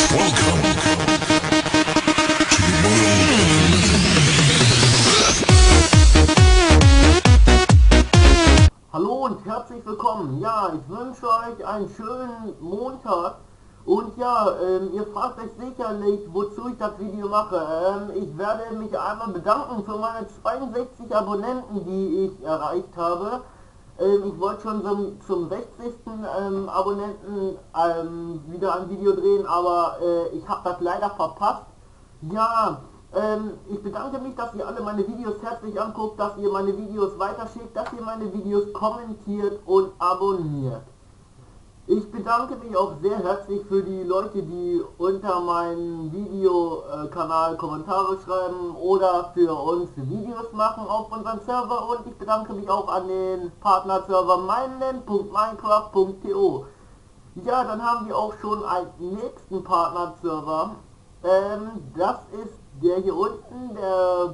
Hallo und herzlich willkommen. Ja, ich wünsche euch einen schönen Montag. Und ja, ihr fragt euch sicherlich, wozu ich das Video mache. Ich werde mich einmal bedanken für meine 62 Abonnenten, die ich erreicht habe. Ich wollte schon zum 60. Abonnenten wieder ein Video drehen, aber ich habe das leider verpasst. Ja, ich bedanke mich, dass ihr alle meine Videos herzlich anguckt, dass ihr meine Videos weiterschickt, dass ihr meine Videos kommentiert und abonniert. Ich bedanke mich auch sehr herzlich für die Leute, die unter meinem Videokanal Kommentare schreiben oder für uns Videos machen auf unserem Server, und ich bedanke mich auch an den Partnerserver meinland.minecraft.to. Ja, dann haben wir auch schon einen nächsten Partnerserver. Das ist der hier unten, der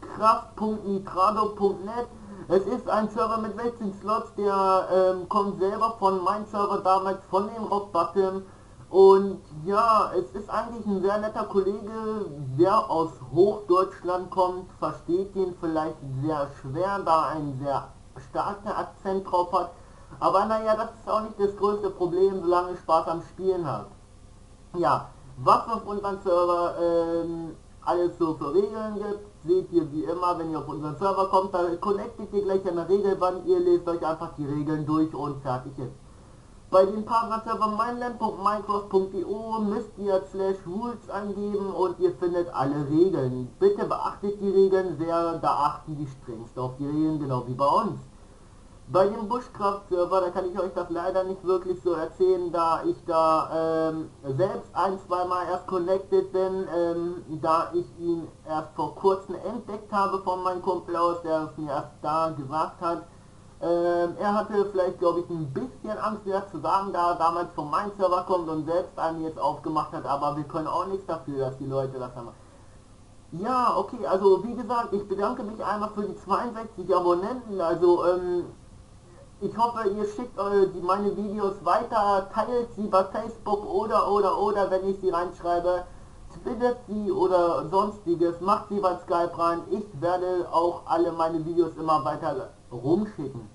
bushcraft.nitrado.net. Es ist ein Server mit 16 Slots, der kommt selber von meinem Server damals, von dem Rock Bottom. Und ja, es ist eigentlich ein sehr netter Kollege, der aus Hochdeutschland kommt, versteht ihn vielleicht sehr schwer, da er einen sehr starken Akzent drauf hat. Aber naja, das ist auch nicht das größte Problem, solange ich Spaß am Spielen hat. Ja, was auf unserem Server alles so für Regeln gibt, seht ihr wie immer, wenn ihr auf unseren Server kommt. Da connectet ihr gleich eine Regelwand, ihr lest euch einfach die Regeln durch und fertig ist. Bei den Partnerserver meinland.minecraft.to müsst ihr /rules eingeben und ihr findet alle Regeln. Bitte beachtet die Regeln sehr, da achten die strengst auf die Regeln, genau wie bei uns. Bei dem Bushcraft-Server, da kann ich euch das leider nicht wirklich so erzählen, da ich da selbst zweimal erst connected bin, da ich ihn erst vor kurzem entdeckt habe von meinem Kumpel aus, der es mir erst da gesagt hat. Er hatte vielleicht, glaube ich, ein bisschen Angst, das zu sagen, da er damals von meinem Server kommt und selbst einen jetzt aufgemacht hat, aber wir können auch nichts dafür, dass die Leute das haben. Ja, okay, also wie gesagt, ich bedanke mich einmal für die 62 Abonnenten, also ich hoffe, ihr schickt meine Videos weiter, teilt sie bei Facebook oder wenn ich sie reinschreibe, twittert sie oder sonstiges, macht sie bei Skype rein. Ich werde auch alle meine Videos immer weiter rumschicken.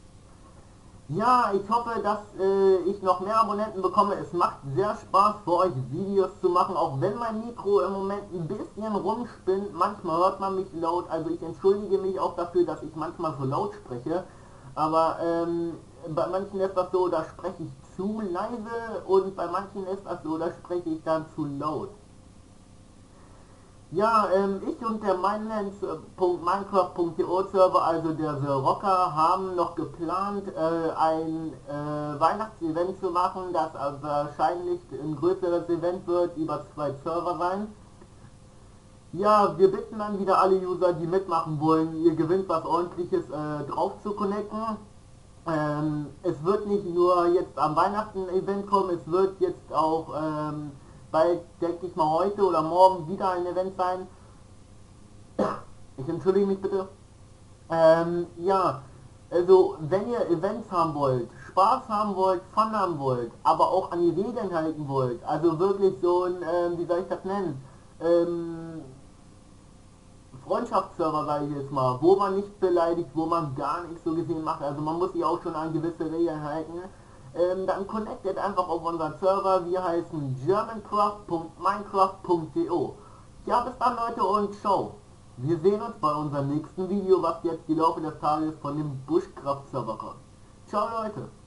Ja, ich hoffe, dass ich noch mehr Abonnenten bekomme. Es macht sehr Spaß für euch Videos zu machen, auch wenn mein Mikro im Moment ein bisschen rumspinnt. Manchmal hört man mich laut, also ich entschuldige mich auch dafür, dass ich manchmal so laut spreche. Aber bei manchen ist das so, da spreche ich zu leise, und bei manchen ist das so, da spreche ich dann zu laut. Ja, ich und der Minecraft.to Server, also der The Rocker, haben noch geplant, ein Weihnachtsevent zu machen, das wahrscheinlich ein größeres Event wird, über 2 Server sein. Ja, wir bitten dann wieder alle User, die mitmachen wollen, ihr gewinnt was Ordentliches drauf zu connecten. Es wird nicht nur jetzt am Weihnachten-Event kommen, es wird jetzt auch bald, denke ich mal, heute oder morgen wieder ein Event sein. Ich entschuldige mich bitte. Ja, also wenn ihr Events haben wollt, Spaß haben wollt, Fun haben wollt, aber auch an die Regeln halten wollt, also wirklich so ein, wie soll ich das nennen, Freundschaftsserver, sage ich jetzt mal, wo man nicht beleidigt, wo man gar nichts so gesehen macht, also man muss sich auch schon an gewisse Regeln halten, dann connectet einfach auf unseren Server, wir heißen germancraft.minecraft.to. Ja, bis dann Leute und ciao. Wir sehen uns bei unserem nächsten Video, was jetzt im Laufe des Tages von dem Bushcraft Server kommt. Ciao Leute.